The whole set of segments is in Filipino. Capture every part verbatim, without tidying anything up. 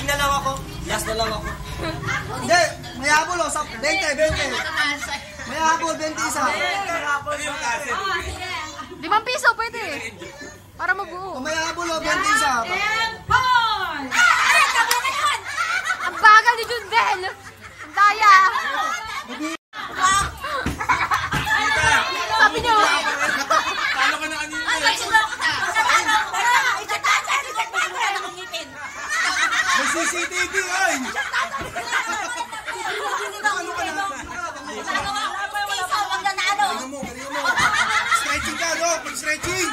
na lang ako. Last na lang ako. Hindi, may habol o. twenty, twenty. May habol, twenty isa. Limang piso pwede. Para mabuo. Kung may habol o, twenty isa. And boy! Ang bagal ni Jundel. Ang daya. Sabi niyo. Talo ka na kanina eh. May C C T V ay. Galing mo, galing mo. Stretching ka, Dok. Mag-stretching.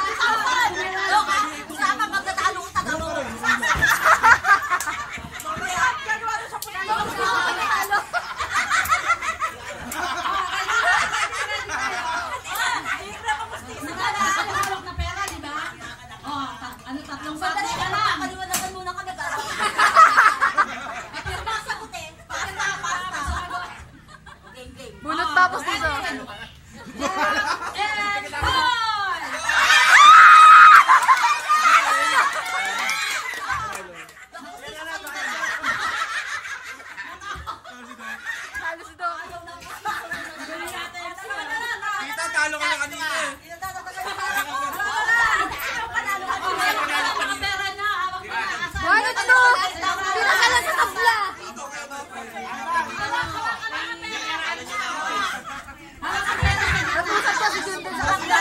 Bunot tapos dito. Halos ito. Kita, talo ka na kanina eh. Ano ito? Pinasala sa tabla. Natusap siya si Jundel sa tabla.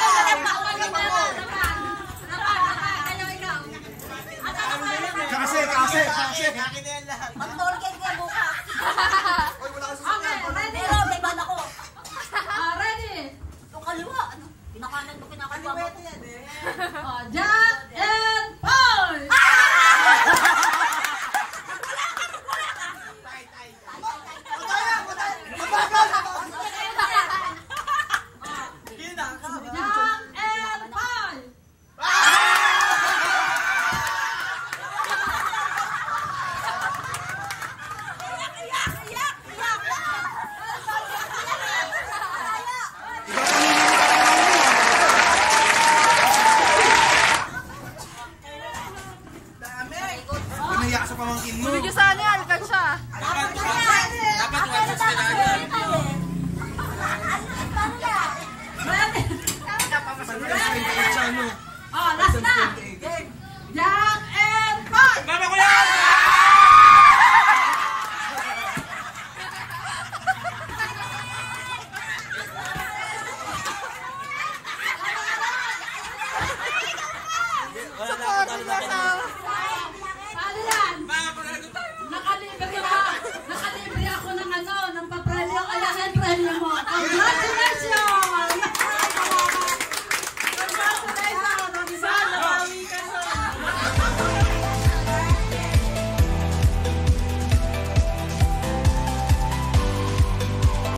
Kasi, kasi, kasi. Mag-tolgate niya bukas. Uy, wala ka sa Okay, ready? Pero may ban ako. Ah, ready? Yung kaliwa, ano? Pinakanan mo, pinakaliwa mo. Oh, Jack and Paul! Jack and Paul! Pinaya sa pamangkin mo. Bigyan sana niya, alkan siya. Dapat one sixty na agad. Ready? Pag-stretching ka, ano. Oh, last na!